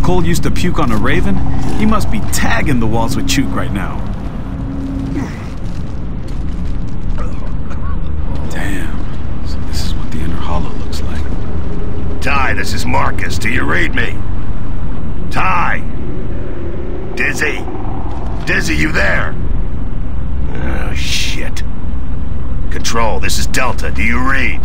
Cole used to puke on a raven, he must be tagging the walls with Chook right now. Damn. So this is what the inner hollow looks like. Ty, this is Marcus. Do you read me? Ty! Dizzy? Dizzy, you there? Oh, shit. Control, this is Delta. Do you read?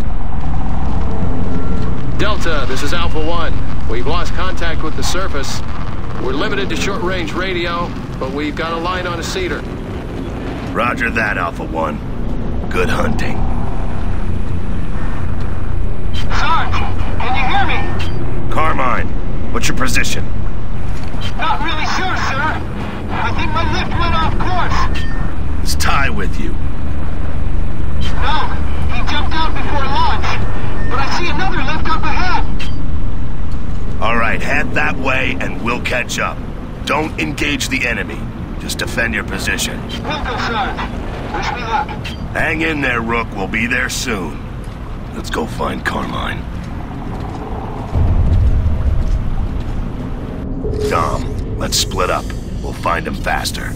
Delta, this is Alpha 1. We've lost contact with the surface. We're limited to short-range radio, but we've got a line on a cedar. Roger that, Alpha 1. Good hunting. Sarge, can you hear me? Carmine, what's your position? Not really sure, sir. I think my lift went off course. Is Ty with you? No, he jumped out before launch. But I see another lift up ahead. All right, head that way and we'll catch up. Don't engage the enemy. Just defend your position. Will do, Sarge. Wish me luck. Hang in there, Rook. We'll be there soon. Let's go find Carmine. Dom, let's split up. We'll find him faster.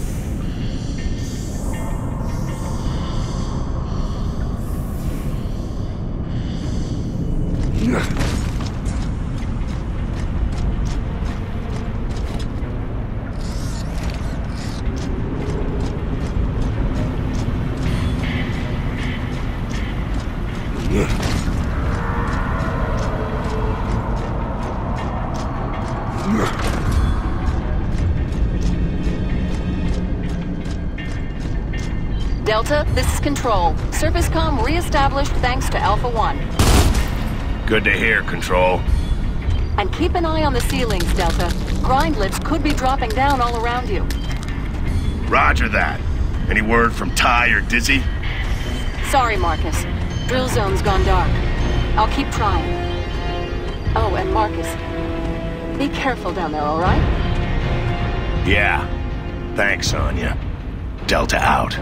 Delta, this is Control. Surface comm re-established thanks to Alpha 1. Good to hear, Control. And keep an eye on the ceilings, Delta. Grind lifts could be dropping down all around you. Roger that. Any word from Ty or Dizzy? Sorry, Marcus. Drill zone's gone dark. I'll keep trying. Oh, and Marcus, be careful down there, all right? Yeah. Thanks, Anya. Delta out.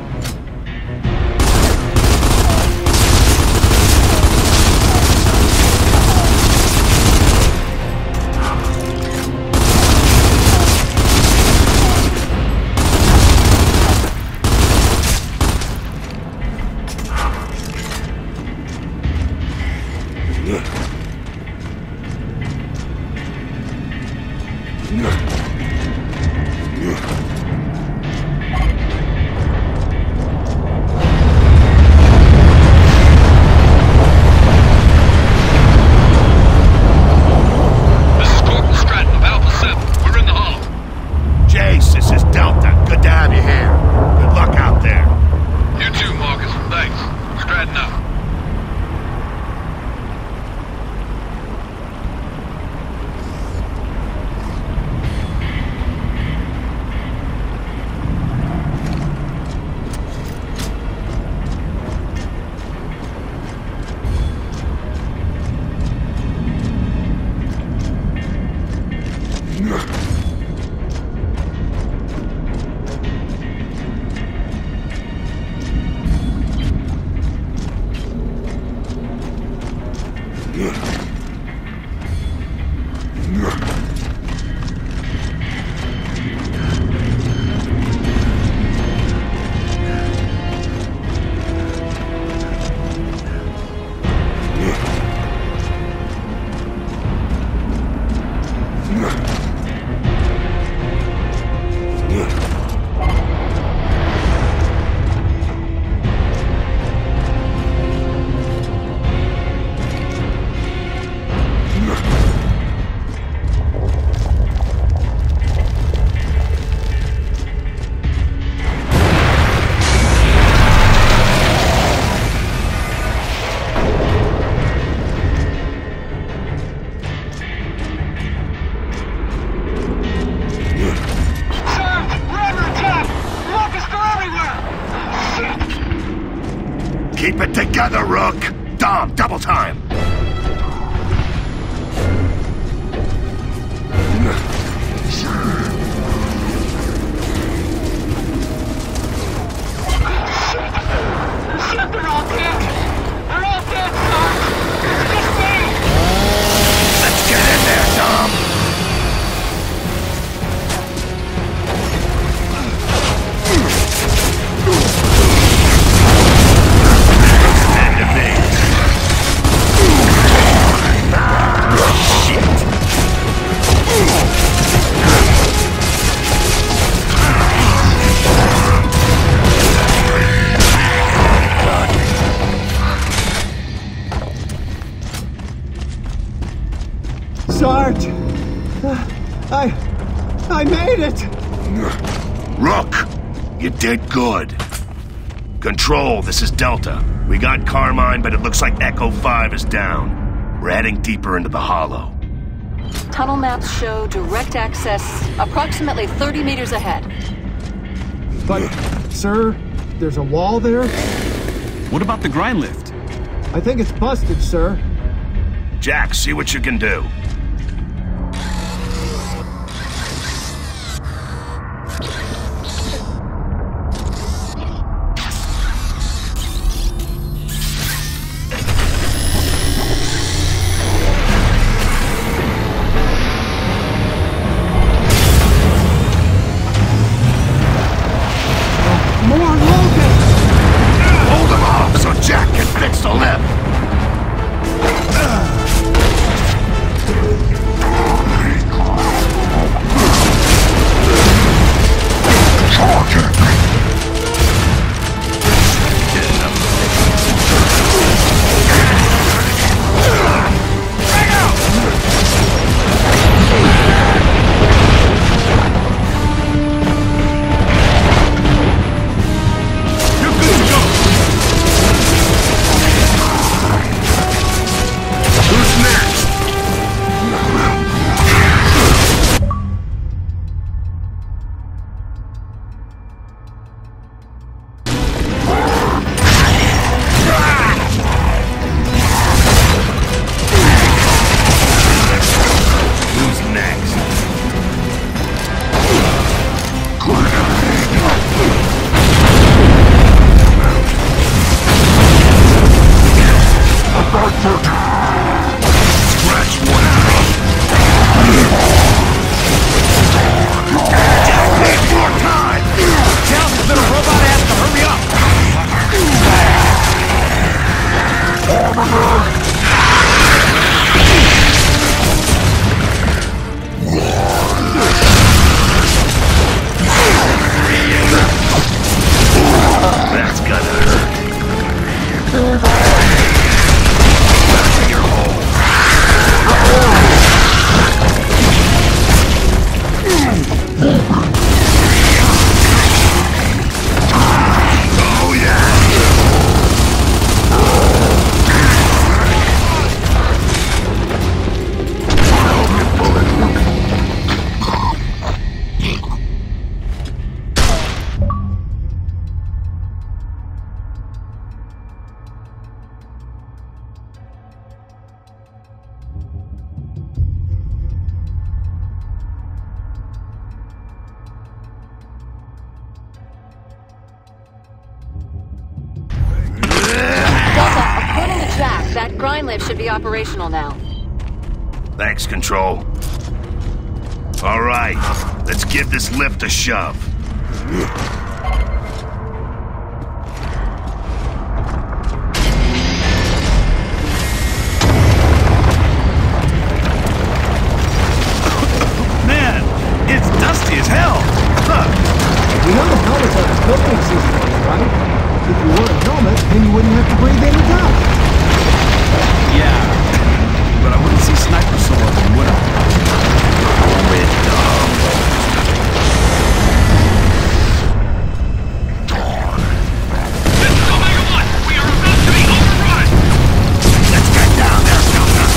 Keep it together, Rook! Dom, double time! Shit, they're all dead! They're all dead, Sarge! It's just me! Let's get in there, Dom! it! Rook, you did good. Control, this is Delta. We got Carmine, but it looks like Echo 5 is down. We're heading deeper into the hollow. Tunnel maps show direct access approximately 30 meters ahead. But, sir, there's a wall there? What about the grind lift? I think it's busted, sir. Jack, see what you can do. That grind lift should be operational now. Thanks, Control. All right, let's give this lift a shove. Man, it's dusty as hell. Huh. You know the helmets have a filtering system, right? If you wore a helmet, then you wouldn't have to breathe any dust. Yeah, but I wouldn't see snipers so often, would I? This is Omega 1. We are about to be overrun. Let's get down there, Delta.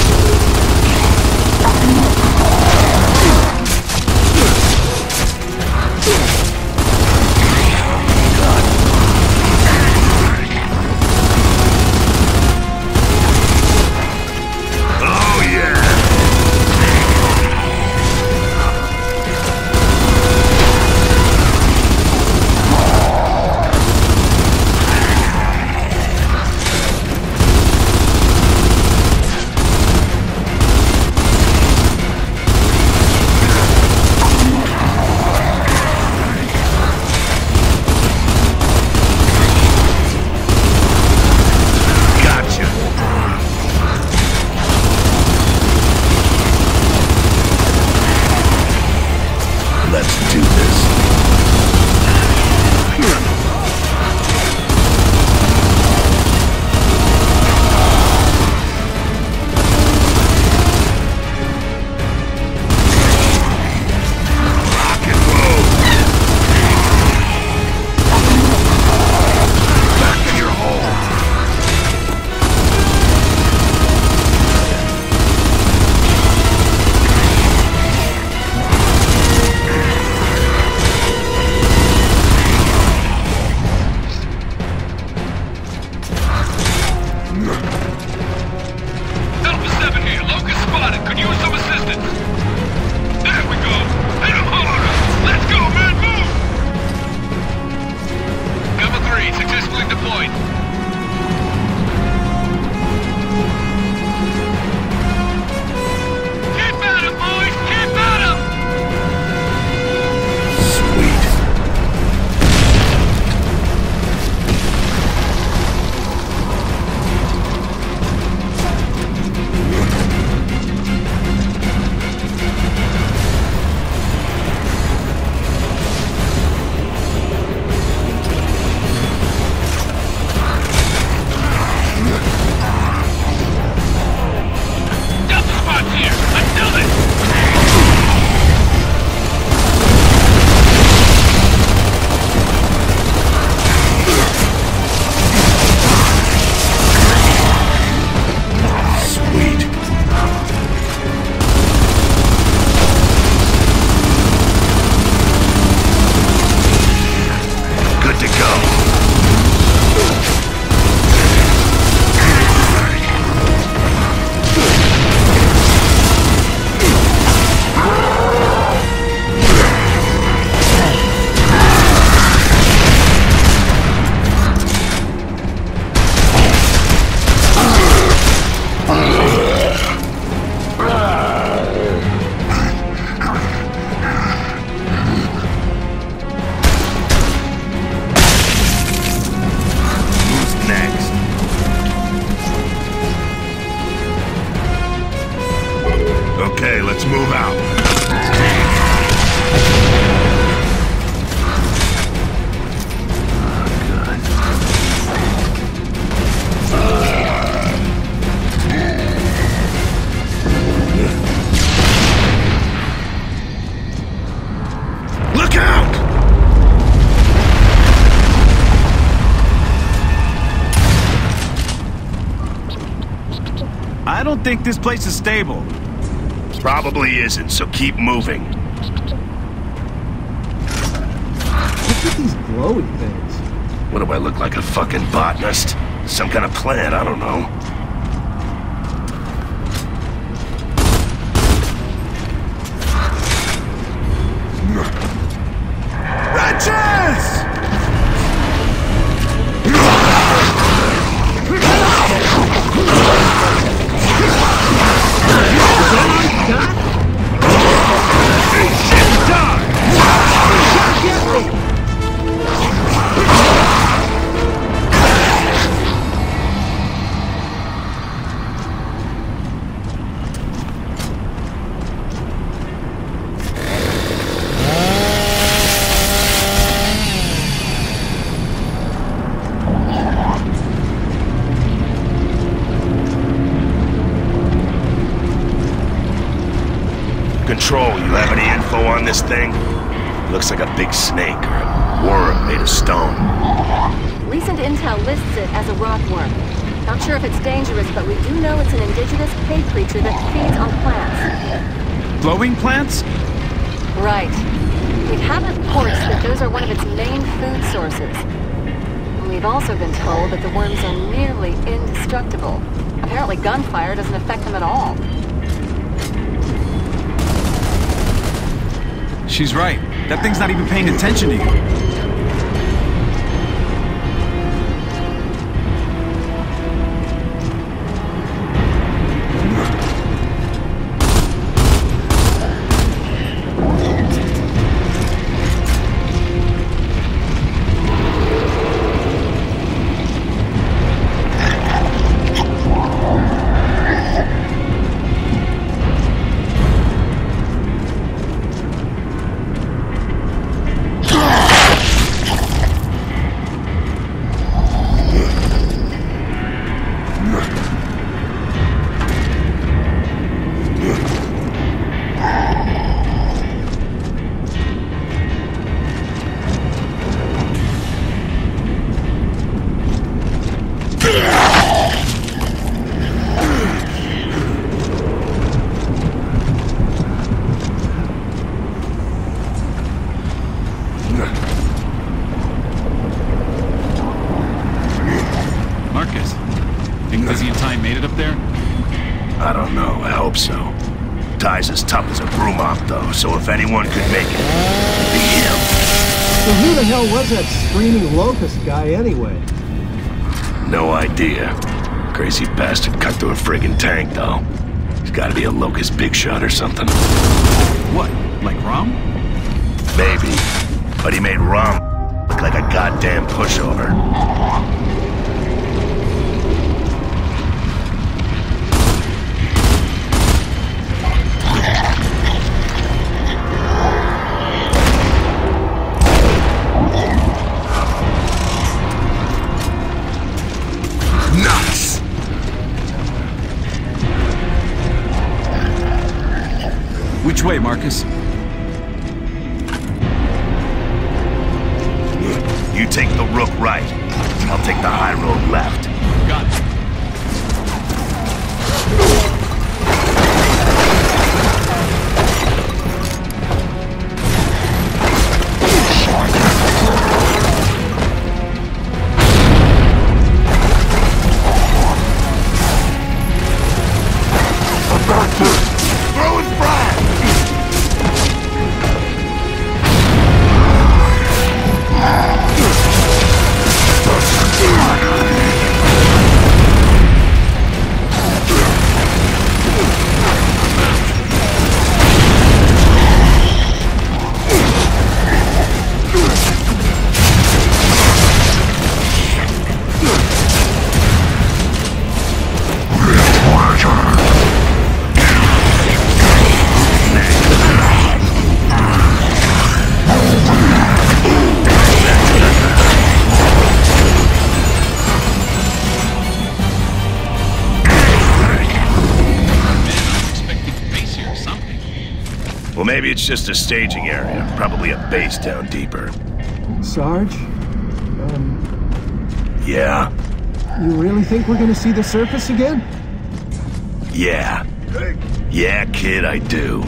Oh, yeah. move out. Look out! I don't think this place is stable. Probably isn't, so keep moving. Look at these glowy things. What do I look like, a fucking botanist? Some kind of plant, I don't know. Wretches! Control, you have any info on this thing? Looks like a big snake or a worm made of stone. Recent intel lists it as a rockworm. Not sure if it's dangerous, but we do know it's an indigenous cave creature that feeds on plants. Glowing plants? Right. We have reports that those are one of its main food sources. We've also been told that the worms are nearly indestructible. Apparently gunfire doesn't affect them at all. She's right. That thing's not even paying attention to you. Marcus, think Dizzy and Ty made it up there? I don't know, I hope so. Ty's as tough as a broom mop, though, so if anyone could make it, it'd be him. So who the hell was that screaming Locust guy anyway? No idea. Crazy bastard cut through a friggin' tank, though. He's gotta be a Locust big shot or something. What, like rum? Maybe. But he made Rom look like a goddamn pushover. Nuts! Which way, Marcus? You take the Rook right. I'll take the high road left. Got it. Throwing frag! Maybe it's just a staging area. Probably a base down deeper. Sarge? Yeah? You really think we're gonna see the surface again? Yeah. Yeah, kid, I do.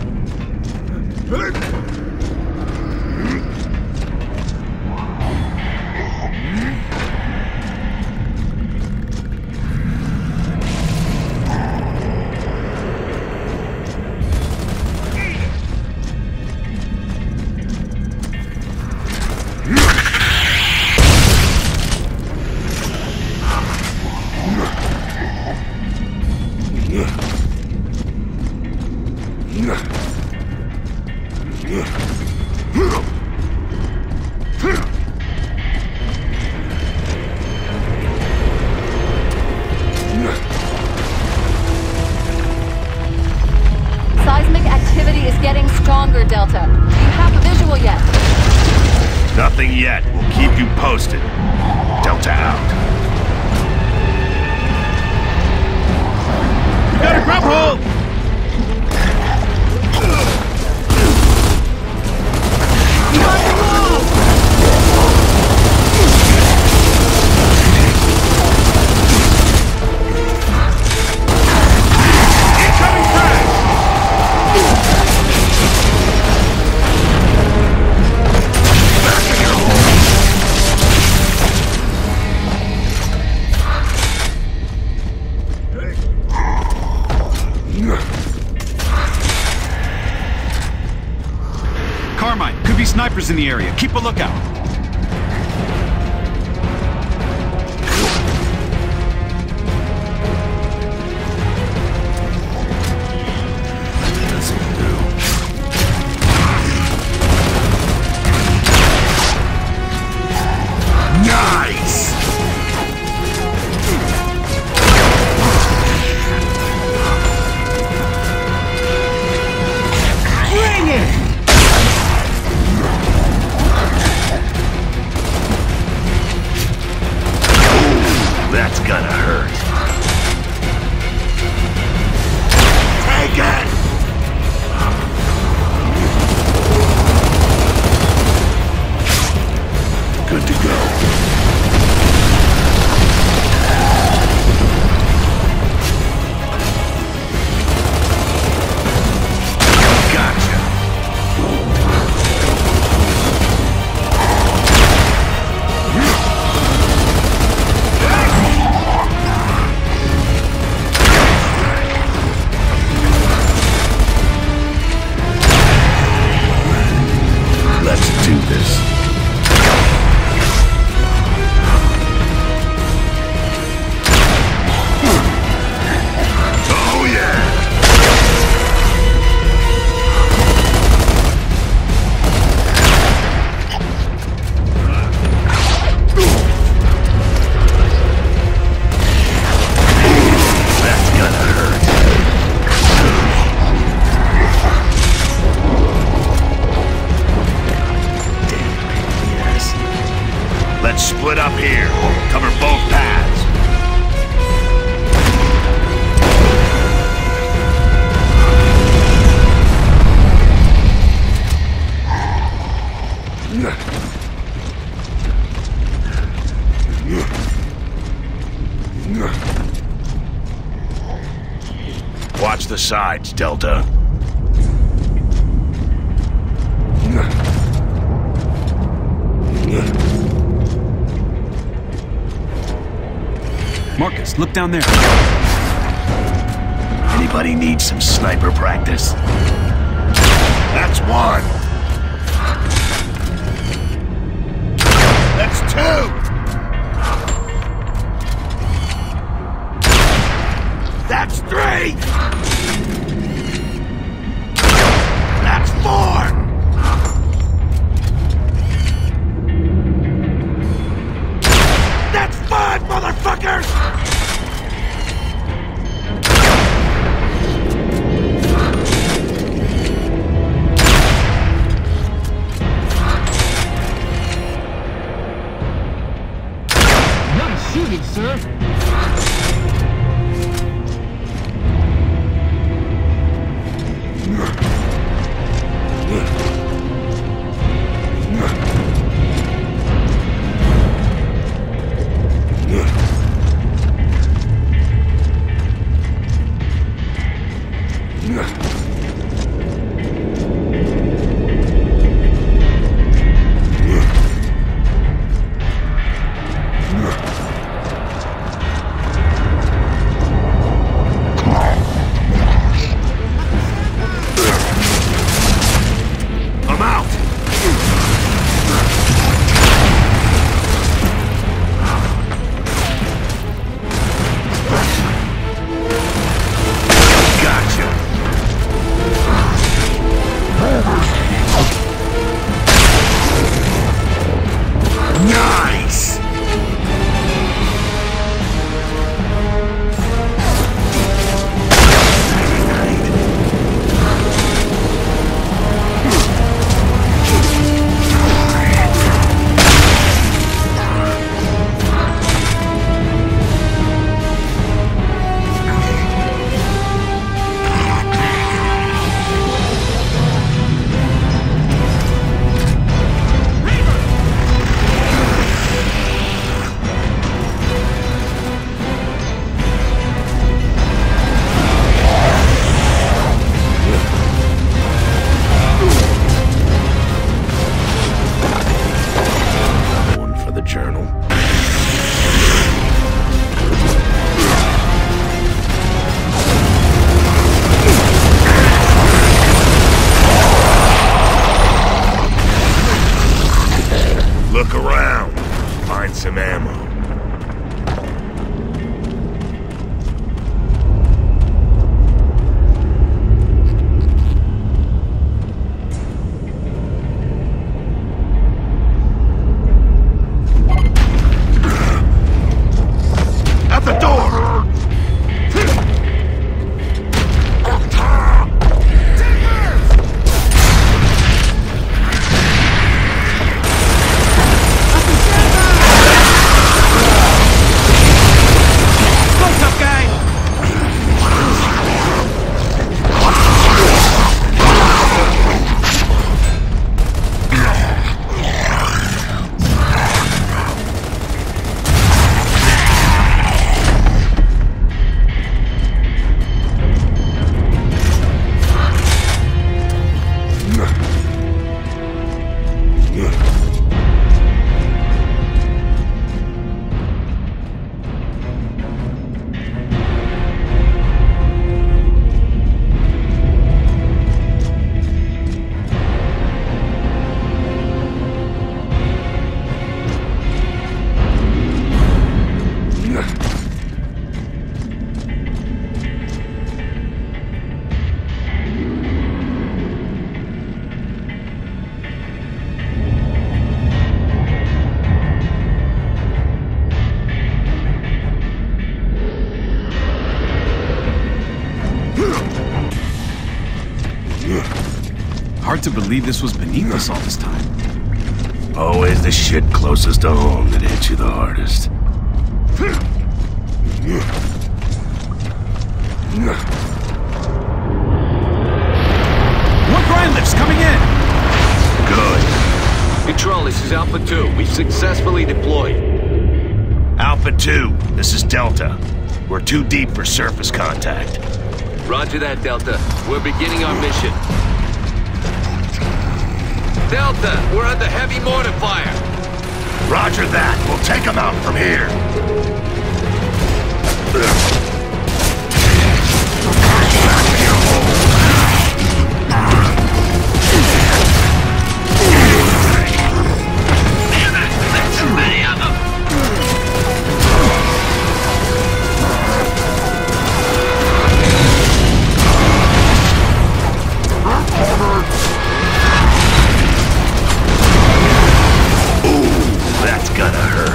Seismic activity is getting stronger, Delta. Do you have a visual yet? Nothing yet. We'll keep you posted. Delta out. We got a grub hold! Carmine, could be snipers in the area. Keep a lookout. Nice! Bring it! That's gonna hurt. Take it! Good to go. Gotcha. Let's do this. Oh yeah! That's gonna hurt. Yes. Let's split up here. Cover both paths. Watch the sides, Delta. Marcus, look down there. Anybody need some sniper practice? That's one. That's two. That's three. That's four. That's five, motherfuckers! Nice shooting, sir. Nice! Look around. Find some ammo. At the door! Hard to believe this was beneath us all this time. Always the shit closest to home that hits you the hardest. More grind lifts coming in! Good. Control, this is Alpha 2. We've successfully deployed. Alpha 2, this is Delta. We're too deep for surface contact. Roger that, Delta. We're beginning our mission. Delta, we're under heavy mortar fire. Roger that. We'll take them out from here. Damn it! There's too many of them! That's gonna hurt.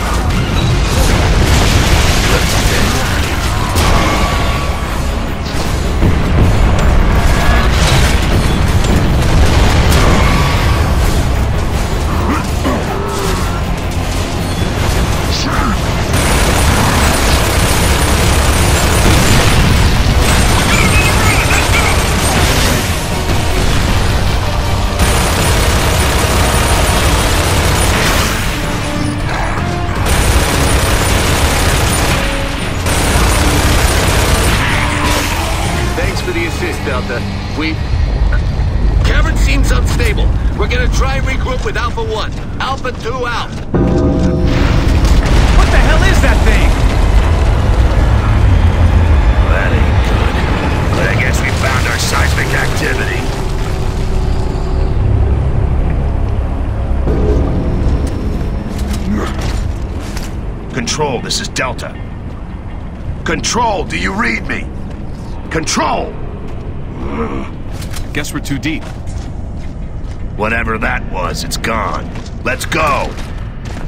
Delta. Cavern seems unstable. We're gonna try and regroup with Alpha 1. Alpha 2 out. What the hell is that thing? That ain't good. But I guess we found our seismic activity. Control, this is Delta. Control, do you read me? Control! Guess we're too deep. Whatever that was, it's gone. Let's go!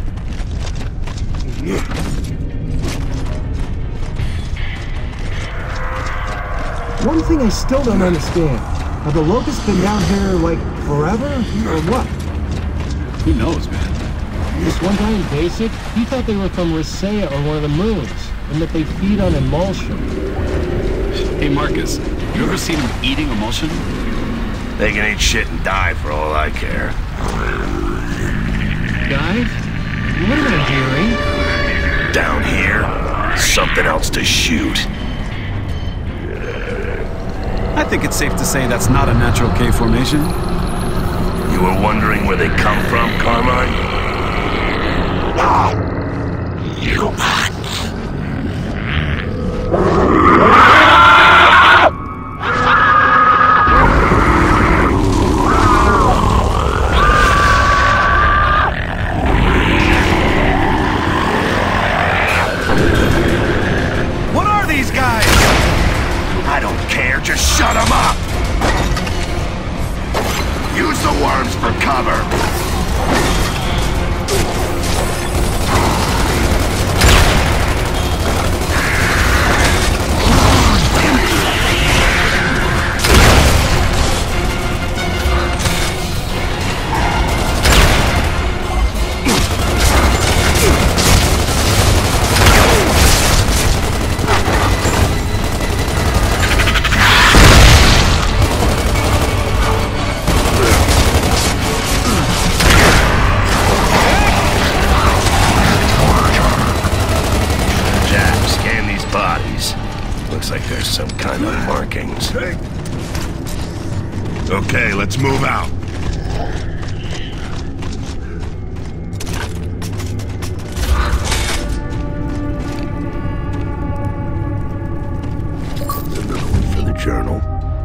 One thing I still don't understand. Have the Locusts been down here, like, forever? Or what? Who knows, man? This one guy in Basic, he thought they were from Ricea or one of the moons, and that they feed on emulsion. Hey, Marcus, you ever seen him eating emulsion? They can eat shit and die for all I care. Guys, what am I hearing? Down here, something else to shoot. I think it's safe to say that's not a natural cave formation. You were wondering where they come from, Carmine? What are these guys? I don't care, just shut them up! Use the worms for cover! Looks like there's some kind of markings. Okay, let's move out. Another one for the journal.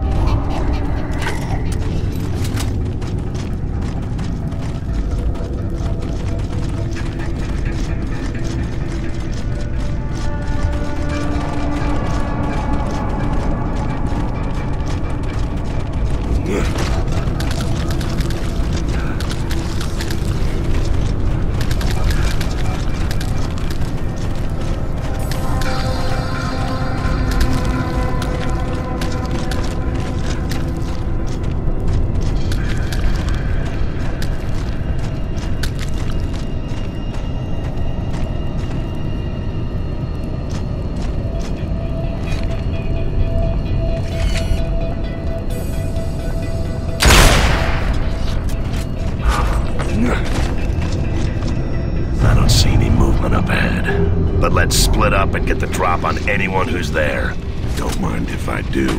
I don't see any movement up ahead. But let's split up and get the drop on anyone who's there. Don't mind if I do.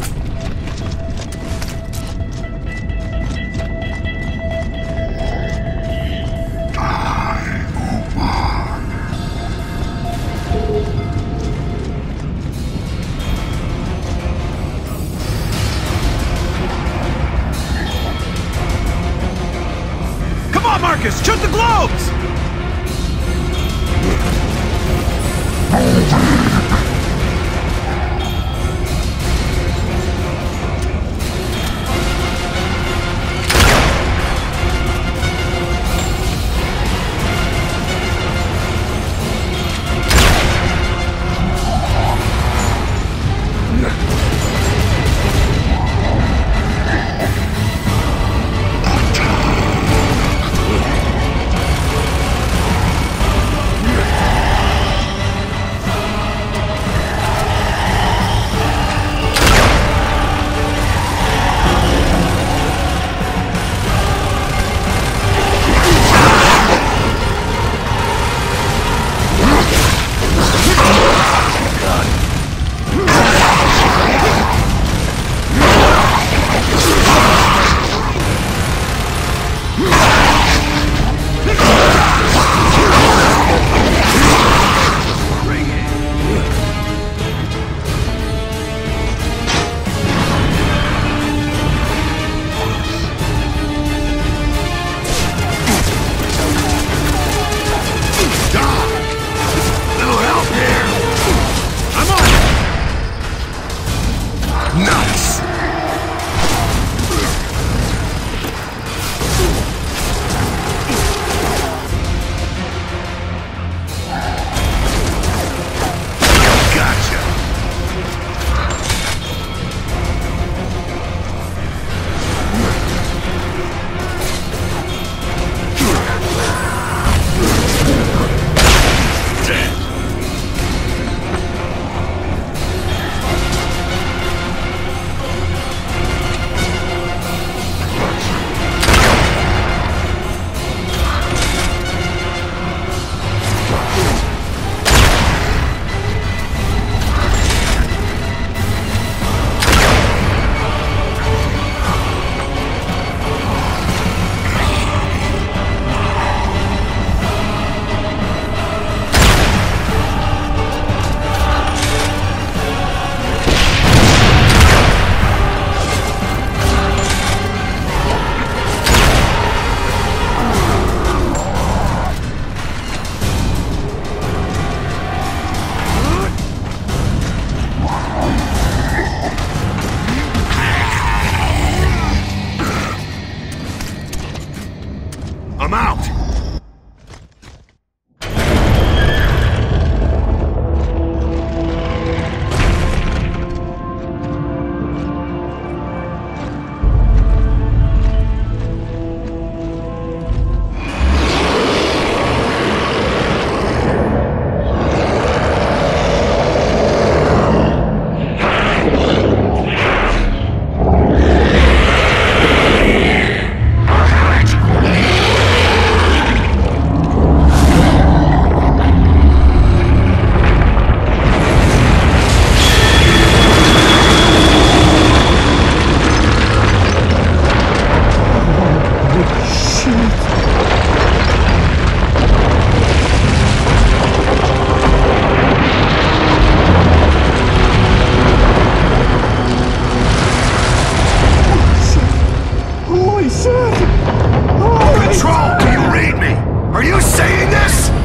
Come on, Marcus! Shoot the globes!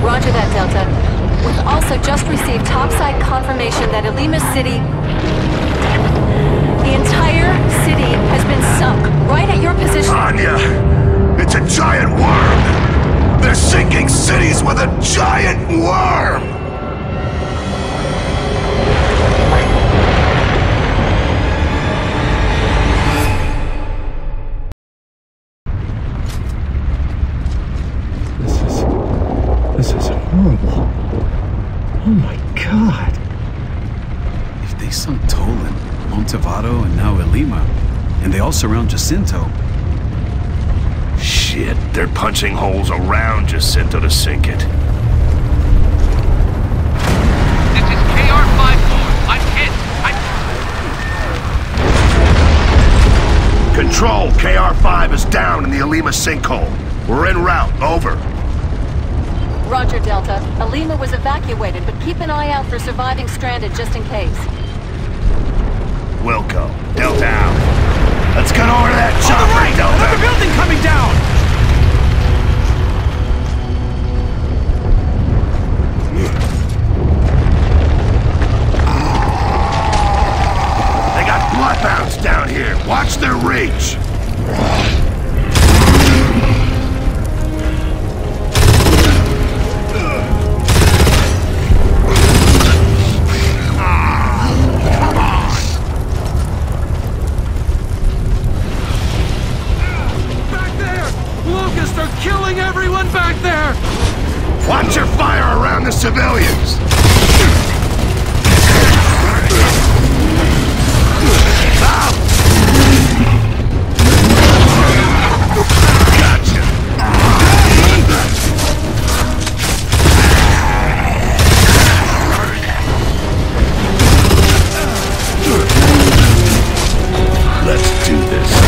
Roger that, Delta. We've also just received topside confirmation that Ilima City... The entire city has been sunk, right at your position. Anya! It's a giant worm! They're sinking cities with a giant worm! This is horrible. Oh my god. If they sunk Tolan, Montevado, and now Ilima, and they all surround Jacinto. Shit, they're punching holes around Jacinto to sink it. This is KR-54. I'm hit. Control, KR-5 is down in the Ilima sinkhole. We're en route, over. Roger, Delta. Ilima was evacuated, but keep an eye out for surviving stranded just in case. Wilco, Delta out. Let's get over to that chopper, Delta! Another building coming down! They got bloodhounds down here. Watch their reach. They're killing everyone back there! Watch your fire around the civilians! Out! Gotcha! Let's do this.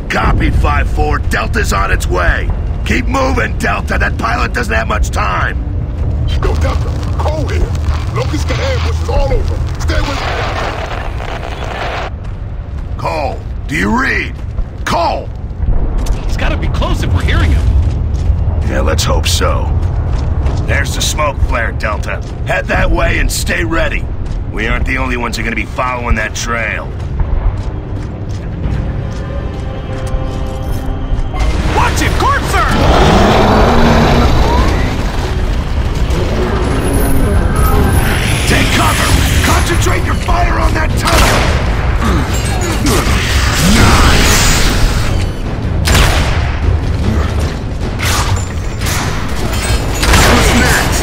Copy, 5-4. Delta's on its way. Keep moving, Delta. That pilot doesn't have much time. Yo, Delta, Cole here. Locust got ambushes all over. Stay with me. Cole, do you read? Cole! He's gotta be close if we're hearing him. Yeah, let's hope so. There's the smoke flare, Delta. Head that way and stay ready. We aren't the only ones who are gonna be following that trail. Watch it, Corpser! Take cover! Concentrate your fire on that tunnel! Nice! Who's next?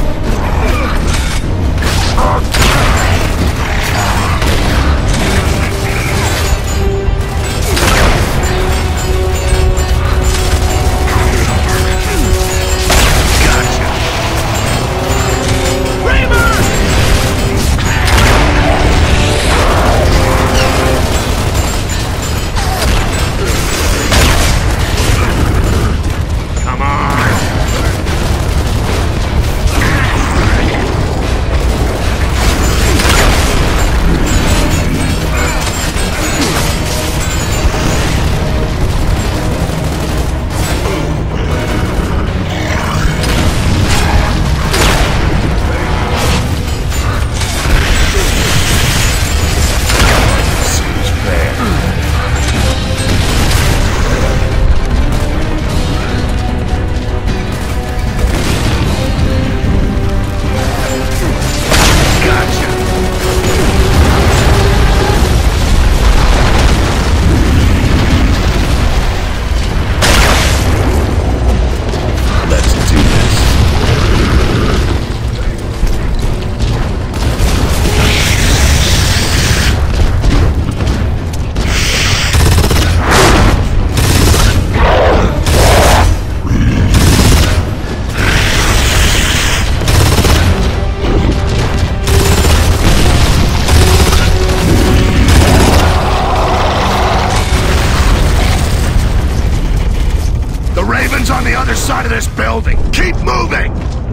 On the other side of this building. Keep moving!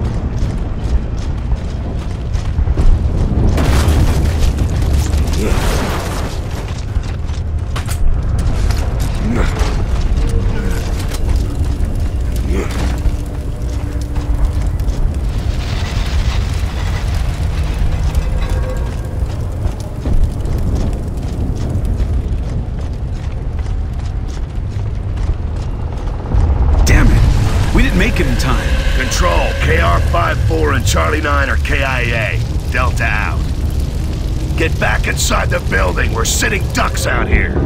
Make it in time. Control, KR-54 and Charlie 9 are KIA. Delta out. Get back inside the building. We're sitting ducks out here.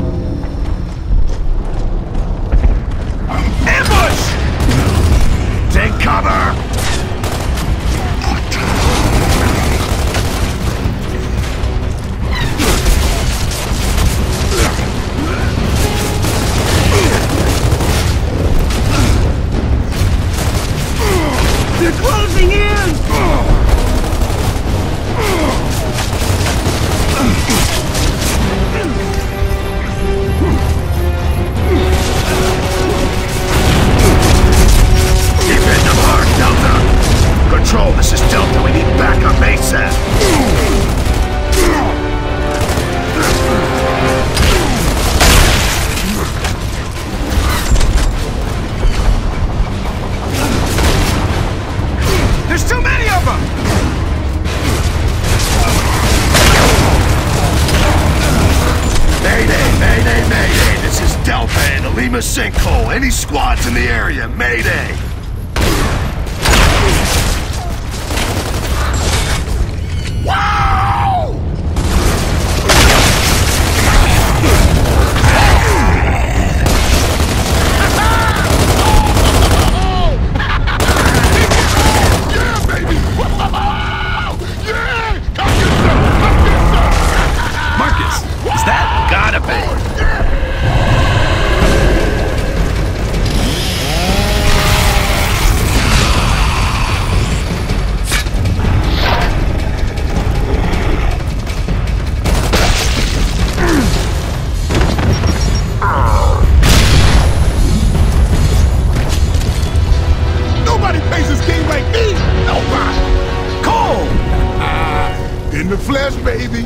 Ambush! Take cover! They're closing in! Keep hitting them hard, Delta! Control, this is Delta. We need backup ASAP. There's too many of them! Mayday, mayday, mayday. This is Delta in the Lima sinkhole. Any squads in the area, mayday. Wow! Marcus, is that? Gotta be. baby.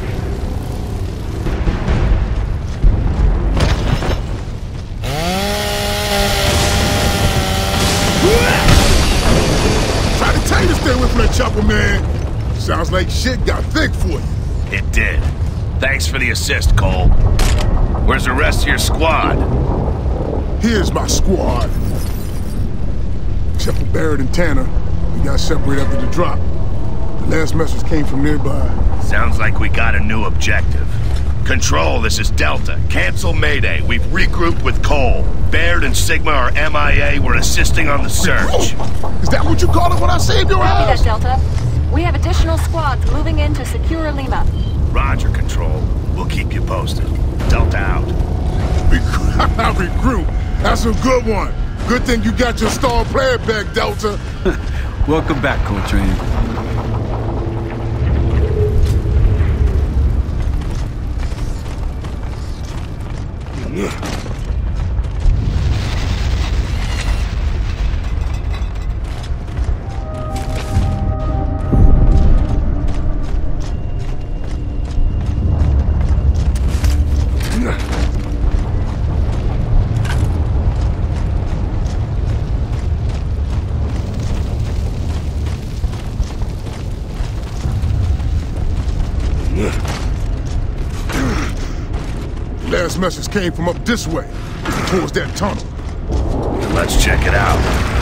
Try to tell you to stay away from that chopper, man. Sounds like shit got thick for you. It did. Thanks for the assist, Cole. Where's the rest of your squad? Here's my squad. Except for Barrett and Tanner, we got separated after the drop. The last message came from nearby. Sounds like we got a new objective. Control, this is Delta. Cancel Mayday. We've regrouped with Cole. Baird and Sigma are MIA. We're assisting on the search. Is that what you call it when I saved your Copy ass? that, Delta. We have additional squads moving in to secure Lima. Roger, Control. We'll keep you posted. Delta out. Recruit. That's a good one. Good thing you got your star player back, Delta. Welcome back, Coltrane. Last message came from up this way, towards that tunnel. Let's check it out.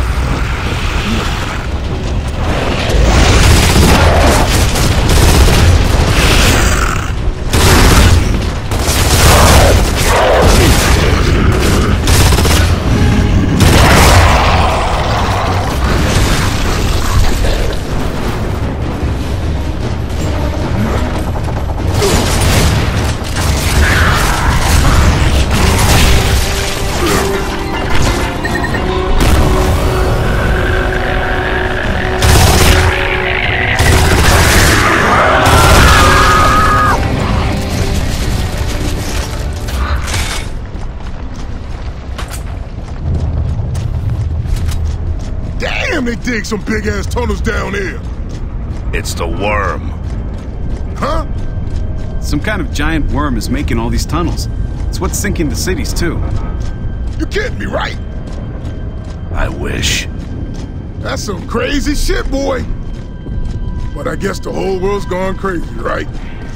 They dig some big-ass tunnels down here. It's the worm. Huh? Some kind of giant worm is making all these tunnels. It's what's sinking the cities, too. You kidding me, right? I wish. That's some crazy shit, boy. But I guess the whole world's gone crazy, right?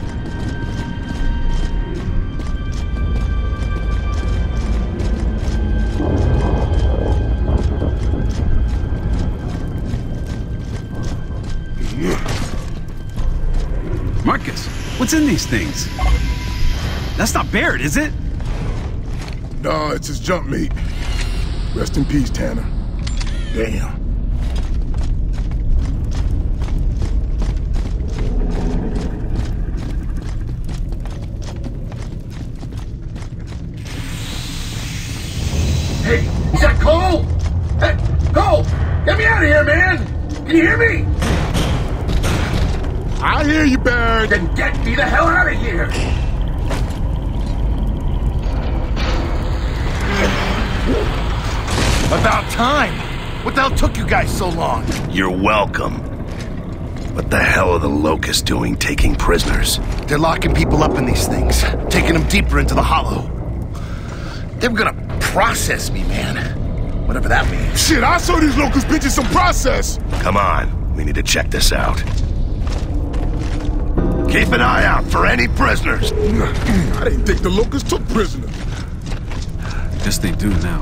Marcus, what's in these things? That's not Baird, is it? Nah, it's his jump mate. Rest in peace, Tanner. Damn. Hey, is that Cole? Hey, Cole! Get me out of here, man! Can you hear me? I hear you, Barrett. Then get me the hell out of here! About time! What the hell took you guys so long? You're welcome. What the hell are the Locusts doing taking prisoners? They're locking people up in these things, taking them deeper into the hollow. They were gonna process me, man. Whatever that means. Shit, I saw these Locust bitches some process. Come on, we need to check this out. Keep an eye out for any prisoners. I didn't think the Locusts took prisoners. Guess they do now.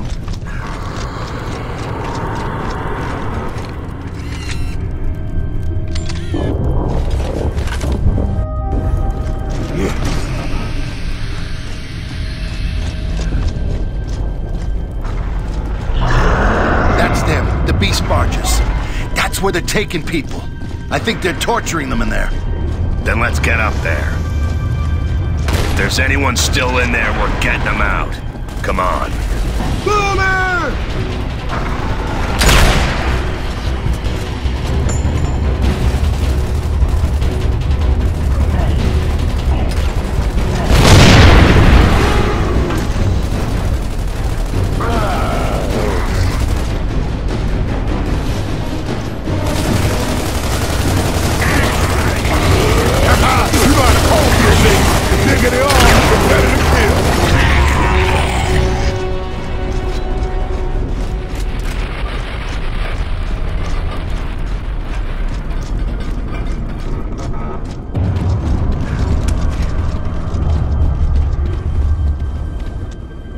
That's them, the beast barges. That's where they're taking people. I think they're torturing them in there. Then let's get up there. If there's anyone still in there, we're getting them out. Come on. Boomer!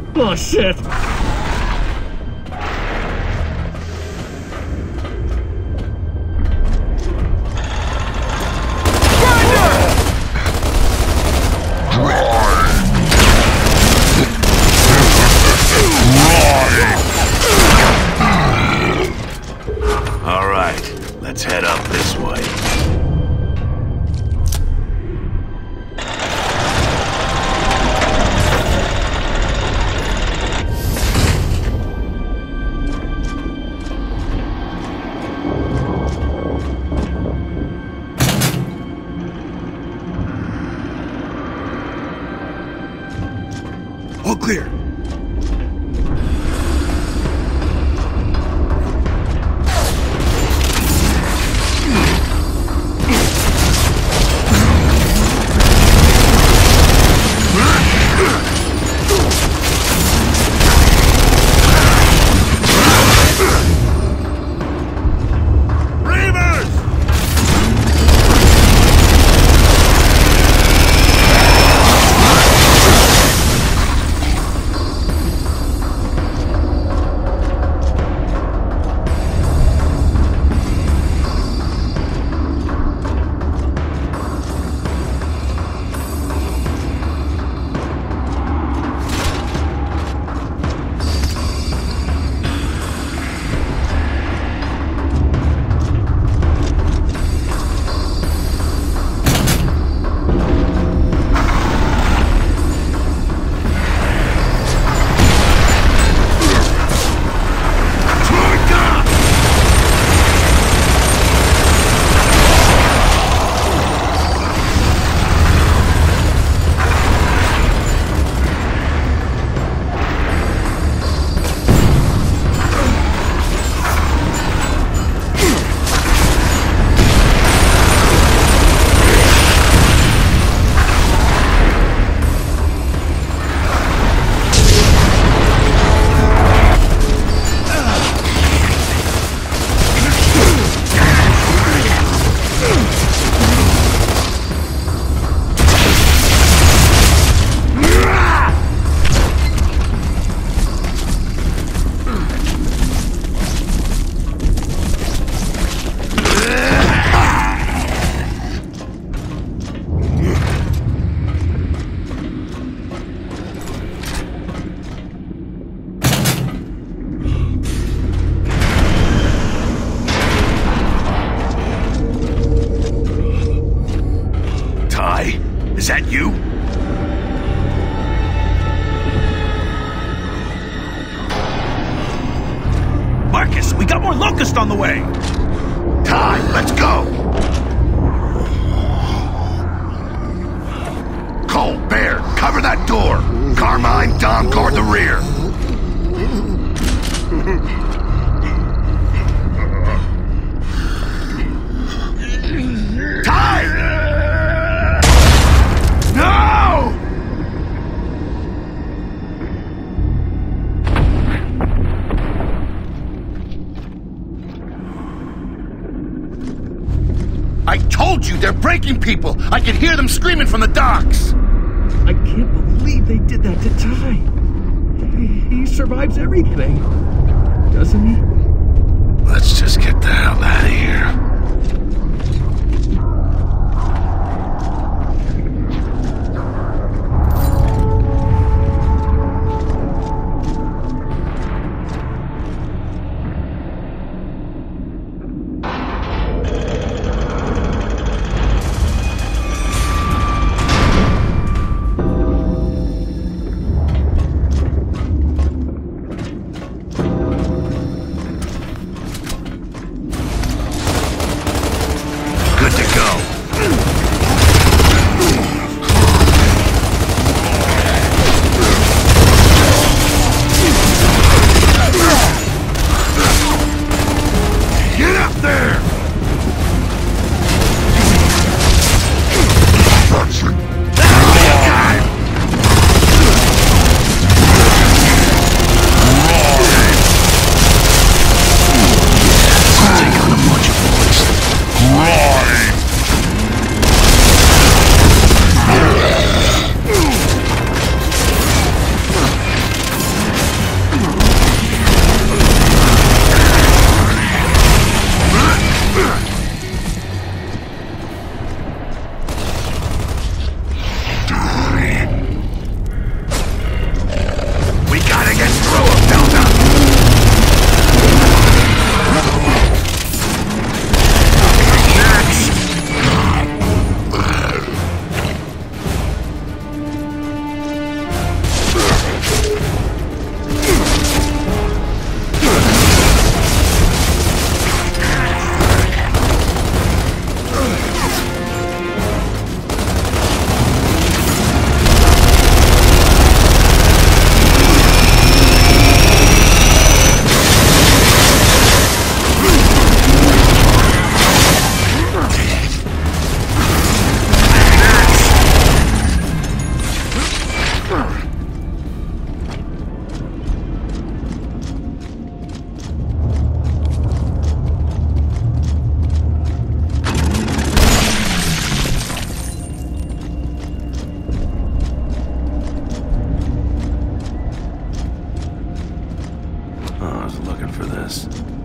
Oh, shit! All right, let's head up this way. All clear. Is that you? Marcus, we got more Locust on the way! Ty, let's go! Cole, Bear, cover that door! Carmine, Dom, guard the rear! Ty! No! I told you, they're breaking people! I can hear them screaming from the docks! I can't believe they did that to Ty. He survives everything, doesn't he? Let's just get the hell out of here. Oh, I was looking for this.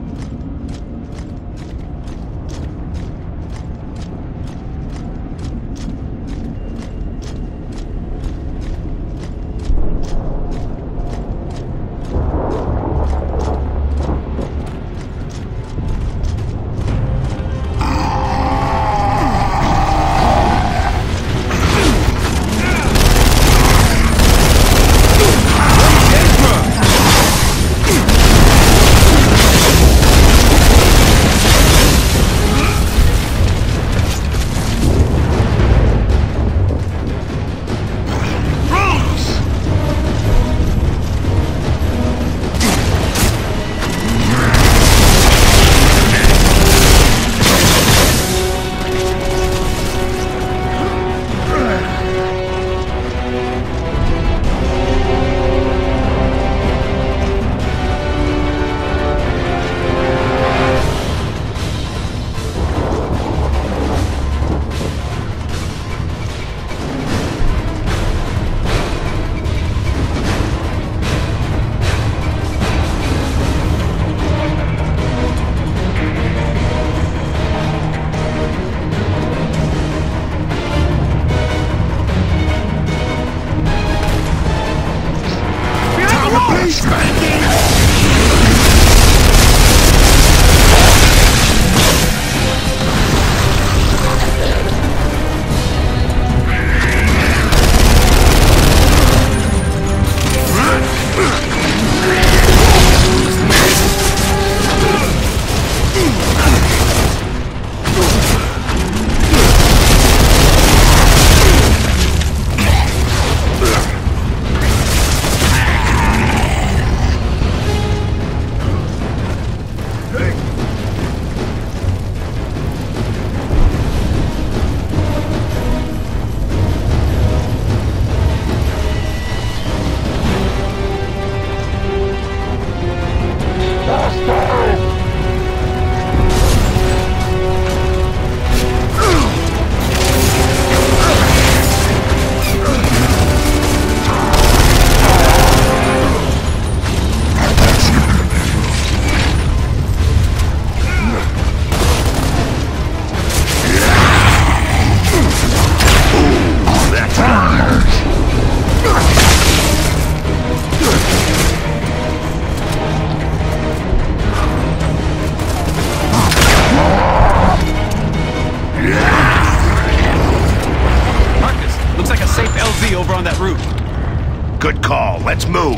Good call. Let's move.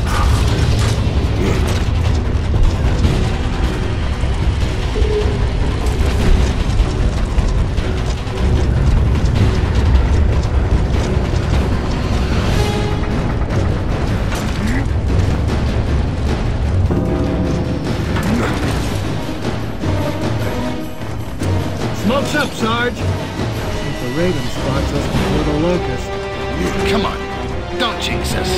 Smoke's up, Sarge. If the Raven spots us before the Locust. Come on. Don't jinx us.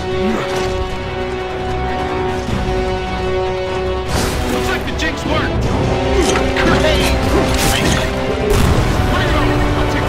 Looks like the jinx worked. Great! Bring it on. I'll take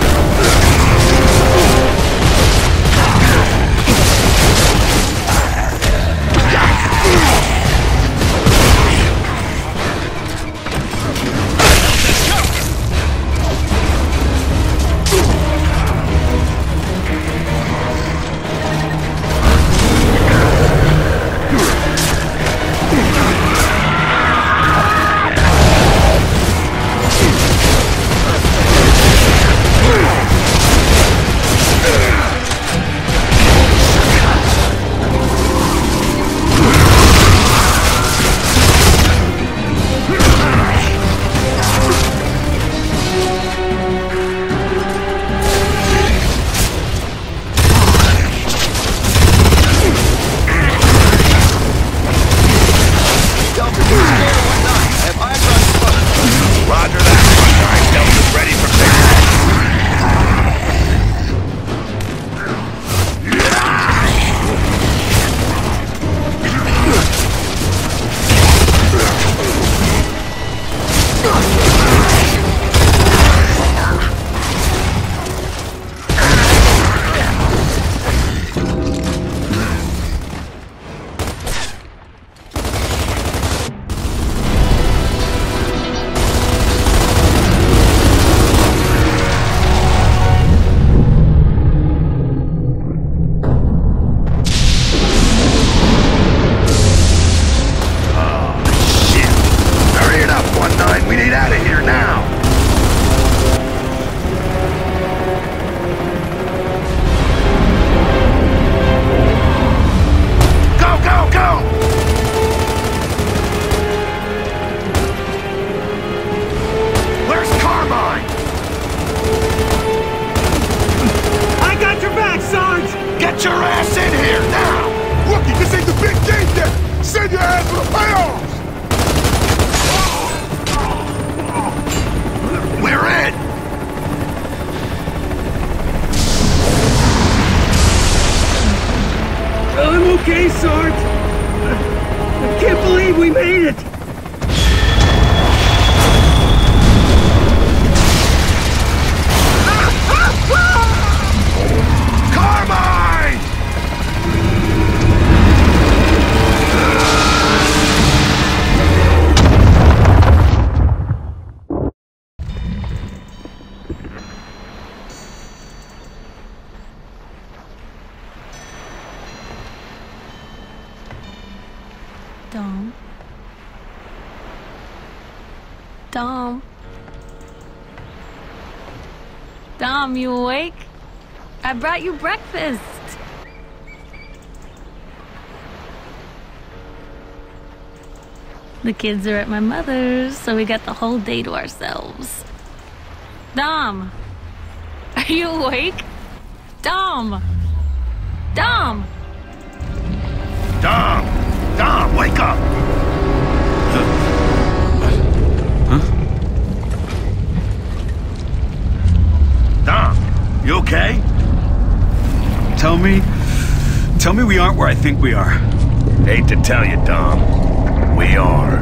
believe we made it! Carmine! Dom. Dom. Dom, you awake? I brought you breakfast. The kids are at my mother's, so we got the whole day to ourselves. Dom! Are you awake? Dom! Dom! Dom! Dom, wake up! Huh? Dom, you okay? Tell me we aren't where I think we are. Hate to tell you, Dom. We are.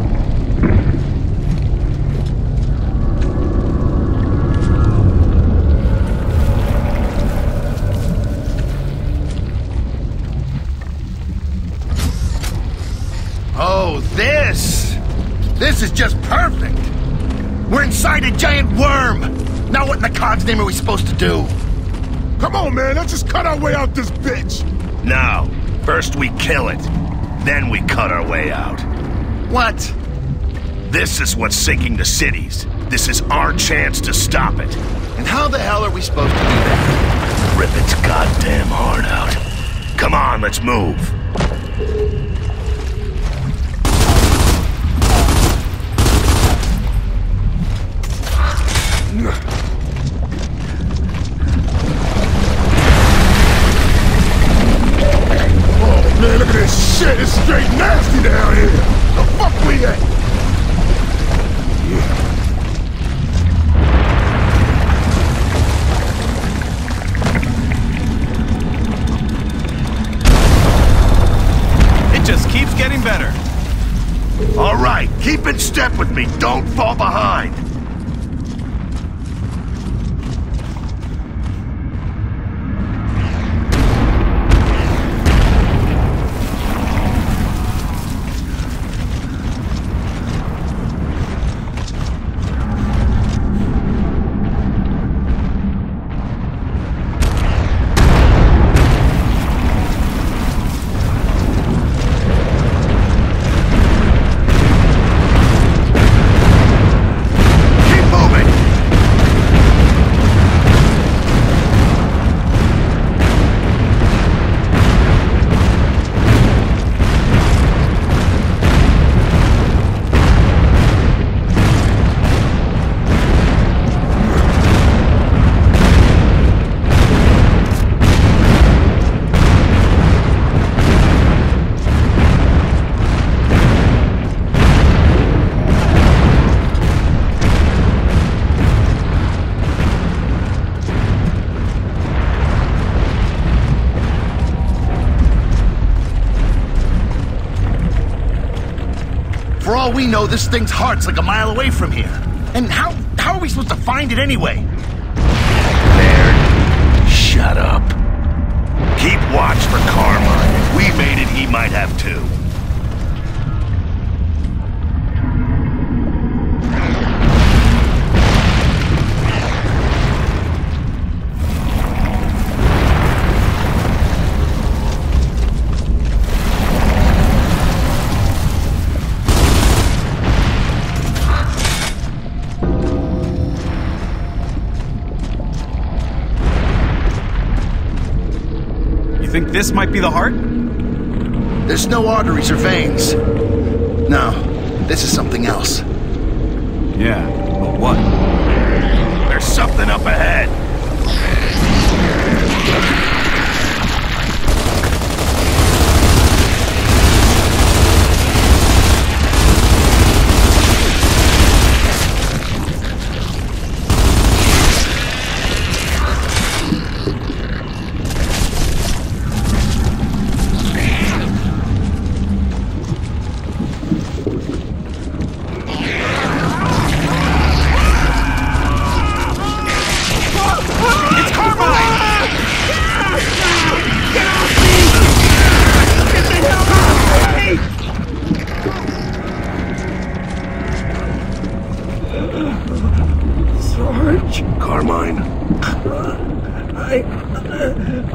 Oh, this! This is just perfect! We're inside a giant worm! Now what in the Cogs name are we supposed to do? Come on, man, let's just cut our way out this bitch! No. First we kill it. Then we cut our way out. What? This is what's sinking the cities. This is our chance to stop it. And how the hell are we supposed to do that? Rip its goddamn heart out. Come on, let's move. Oh, man, look at this shit. It's straight nasty down here. The fuck we at? It just keeps getting better. All right, keep in step with me. Don't fall behind. For all we know, this thing's heart's like a mile away from here. And how are we supposed to find it anyway? Baird, shut up. Keep watch for Carmine. If we made it, he might have too. Think this might be the heart? There's no arteries or veins. No, this is something else. Yeah, but what? There's something up ahead.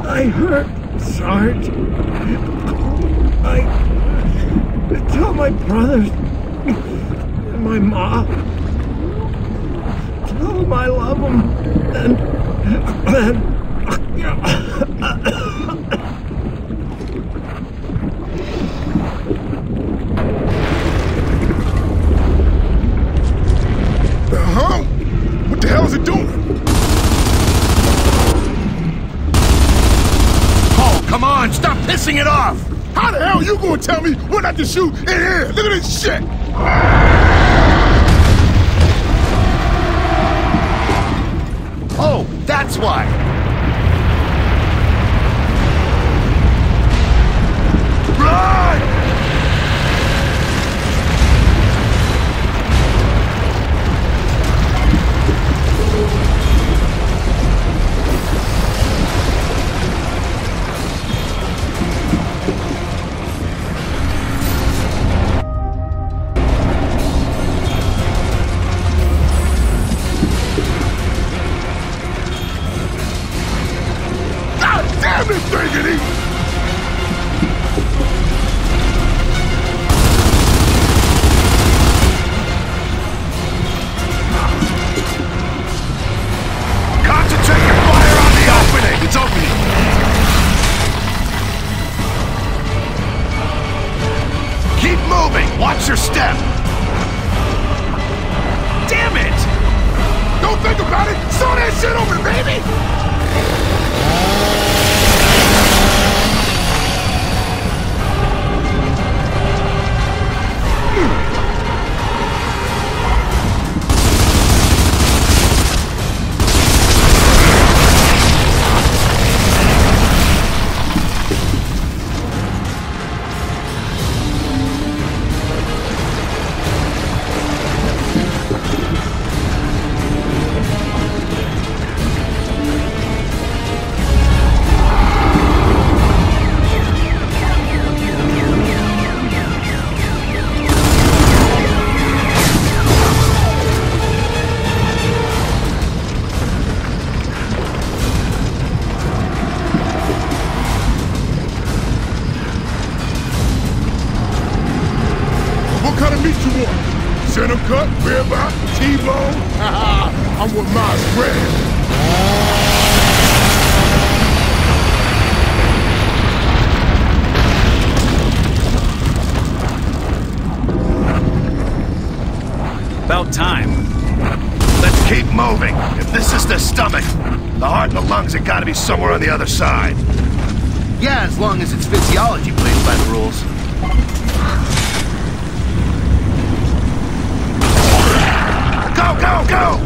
I hurt, Sarge. I tell my brothers and my mom. Tell them I love them. And Huh? What the hell is it doing? Oh, come on, stop pissing it off! How the hell you gonna tell me when not to shoot in here? Look at this shit! Oh, that's why. Run! Damn this thing, it eat! Concentrate your fire on the opening! It's opening. Keep moving! Watch your step! Damn it! Don't think about it! Saw that shit open, baby! Center cut, ribeye, T-bone. I'm with my spread. About time. Let's keep moving. If this is the stomach, the heart and the lungs have got to be somewhere on the other side. Yeah, as long as its physiology plays by the rules. Go, go, go!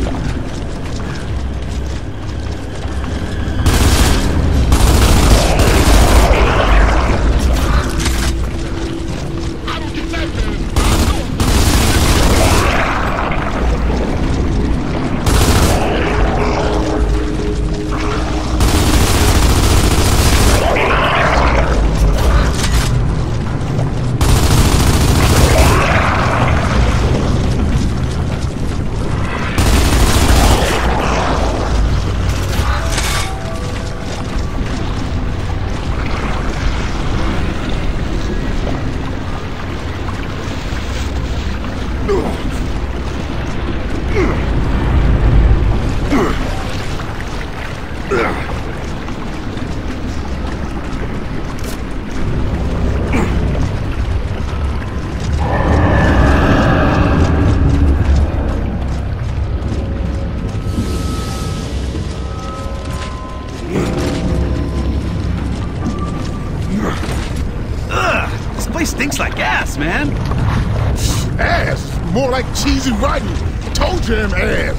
Stinks like ass, man. Ass? More like cheesy writing. Toe jam ass.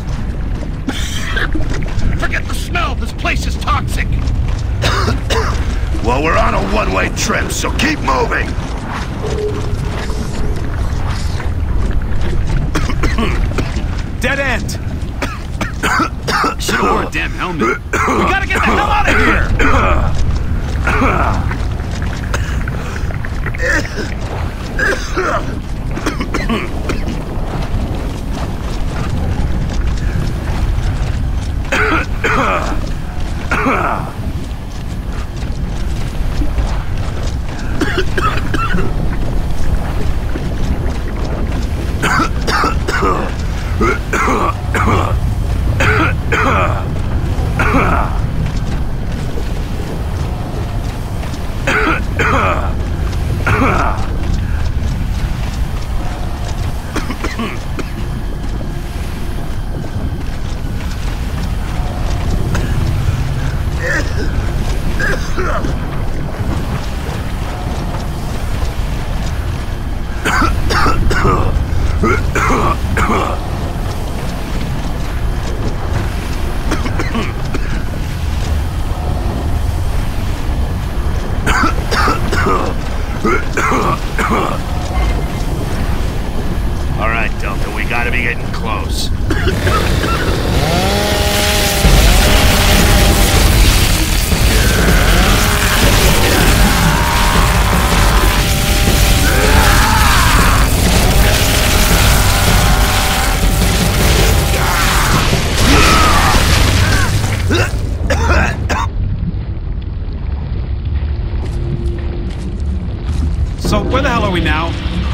Forget the smell. This place is toxic. Well, we're on a one-way trip, so keep moving. Dead end. Should've wore a damn helmet. We gotta get the hell out of here. All right, Delta, we gotta be getting close. So where the hell are we now?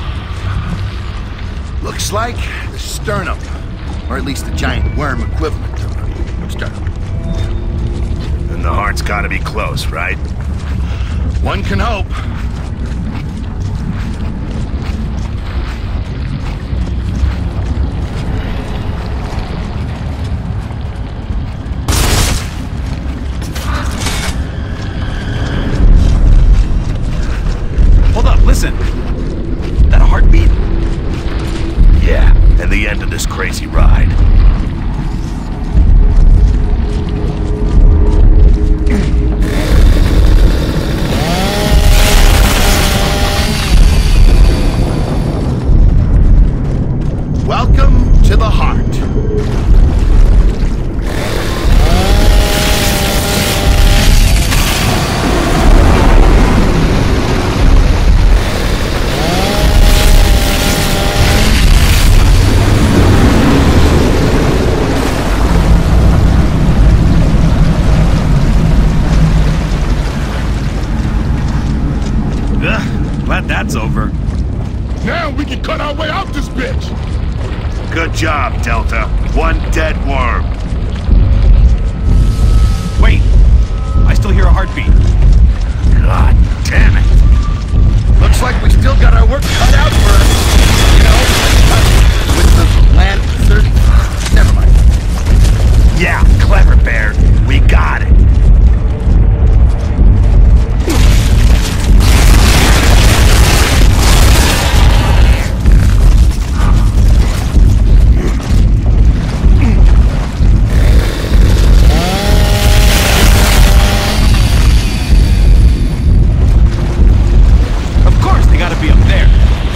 Looks like the sternum, or at least the giant worm equivalent of a sternum. And the heart's gotta be close, right? One can hope. Hold up, listen. That a heartbeat? Yeah, and the end of this crazy ride. Welcome to the heart. Glad that's over. Now we can cut our way out this bitch. Good job, Delta. One dead worm. Wait, I still hear a heartbeat. God damn it. Looks like we still got our work cut out for us. You know, with the land search. Never mind. Yeah, clever, Bear. We got it. Of course, they gotta be up there.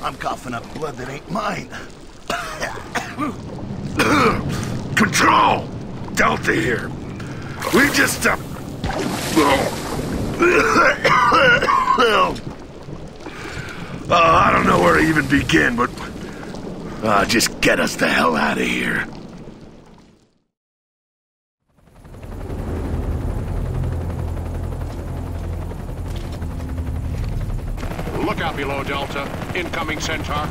I'm coughing up blood that ain't mine. Control! Delta here. We just, I don't know where to even begin, but... just get us the hell out of here. Look out below, Delta. Incoming Centaur.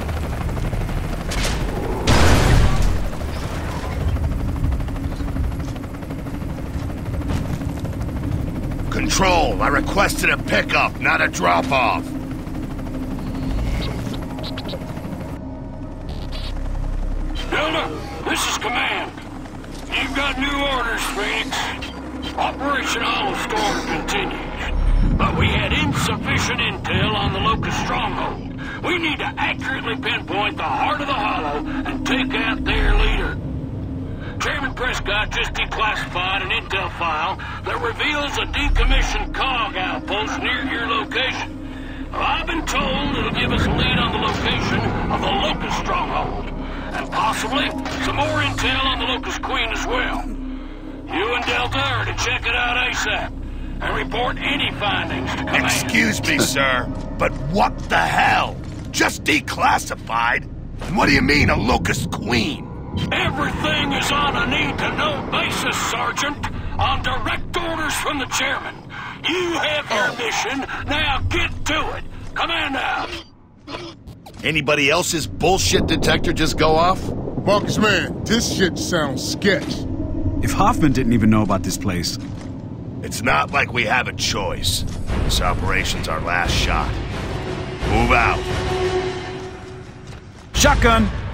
Control, I requested a pickup, not a drop-off. Delta, this is Command. You've got new orders, Phoenix. Operation Hollow Storm continues. But we had insufficient intel on the Locust stronghold. We need to accurately pinpoint the heart of the Hollow and take out their leader. Chairman Prescott just declassified an intel file that reveals a decommissioned Cog outpost near your location. Well, I've been told it'll give us a lead on the location of the Locust stronghold. And possibly some more intel on the Locust Queen as well. You and Delta are to check it out ASAP. And report any findings to Command. Excuse me, sir, but what the hell? Just declassified? And what do you mean, a Locust Queen? Everything is on a need-to-know basis, Sergeant. On direct orders from the chairman. You have your mission, now get to it. Command out. Anybody else's bullshit detector just go off? Marcus, man, this shit sounds sketch. If Hoffman didn't even know about this place... It's not like we have a choice. This operation's our last shot. Move out. Shotgun!